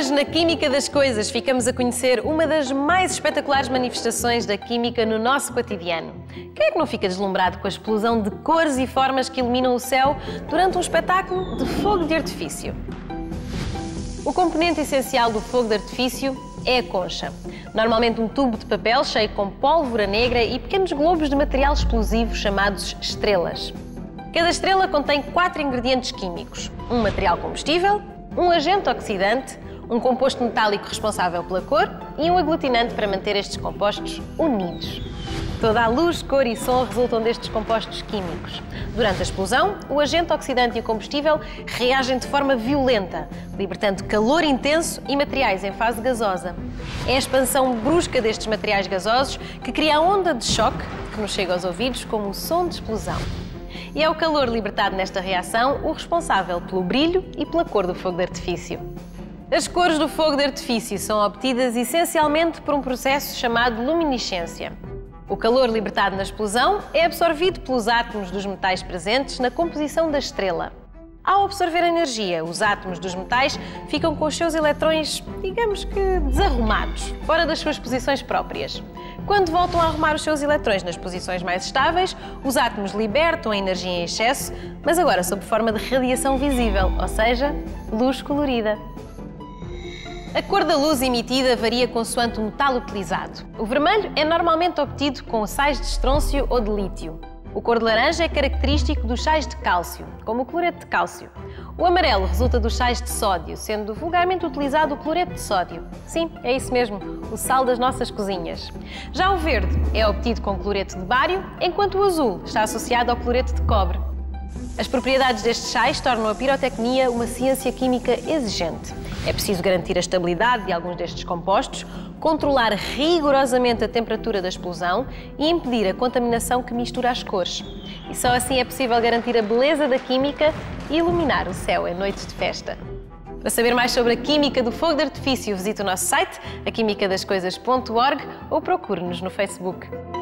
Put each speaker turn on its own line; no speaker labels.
Hoje, na Química das Coisas, ficamos a conhecer uma das mais espetaculares manifestações da química no nosso cotidiano. Quem é que não fica deslumbrado com a explosão de cores e formas que iluminam o céu durante um espetáculo de fogo de artifício? O componente essencial do fogo de artifício é a concha. Normalmente um tubo de papel cheio com pólvora negra e pequenos globos de material explosivo chamados estrelas. Cada estrela contém 4 ingredientes químicos: um material combustível, um agente oxidante, um composto metálico responsável pela cor e um aglutinante para manter estes compostos unidos. Toda a luz, cor e som resultam destes compostos químicos. Durante a explosão, o agente oxidante e o combustível reagem de forma violenta, libertando calor intenso e materiais em fase gasosa. É a expansão brusca destes materiais gasosos que cria a onda de choque, que nos chega aos ouvidos como o som de explosão. E é o calor libertado nesta reação o responsável pelo brilho e pela cor do fogo de artifício. As cores do fogo de artifício são obtidas essencialmente por um processo chamado luminescência. O calor libertado na explosão é absorvido pelos átomos dos metais presentes na composição da estrela. Ao absorver a energia, os átomos dos metais ficam com os seus eletrões, digamos que desarrumados, fora das suas posições próprias. Quando voltam a arrumar os seus eletrões nas posições mais estáveis, os átomos libertam a energia em excesso, mas agora sob forma de radiação visível, ou seja, luz colorida. A cor da luz emitida varia consoante o metal utilizado. O vermelho é normalmente obtido com sais de estrôncio ou de lítio. O cor de laranja é característico dos sais de cálcio, como o cloreto de cálcio. O amarelo resulta dos sais de sódio, sendo vulgarmente utilizado o cloreto de sódio. Sim, é isso mesmo, o sal das nossas cozinhas. Já o verde é obtido com cloreto de bário, enquanto o azul está associado ao cloreto de cobre. As propriedades destes sais tornam a pirotecnia uma ciência química exigente. É preciso garantir a estabilidade de alguns destes compostos, controlar rigorosamente a temperatura da explosão e impedir a contaminação que mistura as cores. E só assim é possível garantir a beleza da química e iluminar o céu em noites de festa. Para saber mais sobre a química do fogo de artifício, visite o nosso site, aquimicadascoisas.org, ou procure-nos no Facebook.